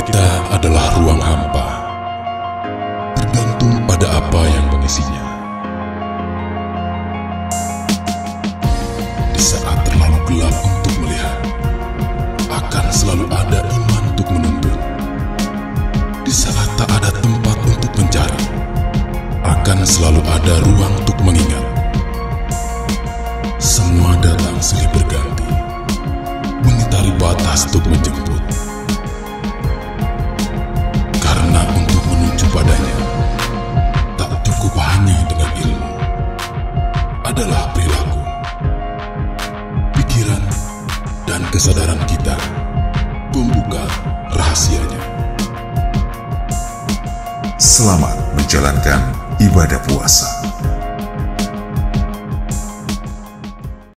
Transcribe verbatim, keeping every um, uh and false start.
kita adalah ruang hampa, tergantung pada apa yang mengisinya. Di saat terlalu gelap untuk melihat, akan selalu ada iman untuk menuntut. Di saat tak ada tempat untuk mencari, akan selalu ada ruang untuk mengingat. Semua datang silih berganti, mengitari batas untuk menjemput. Karena untuk menuju padanya, tak cukup hanya dengan ilmu, adalah perilaku, pikiran, dan kesadaran kita pembuka rahasianya. Selamat menjalankan ibadah puasa.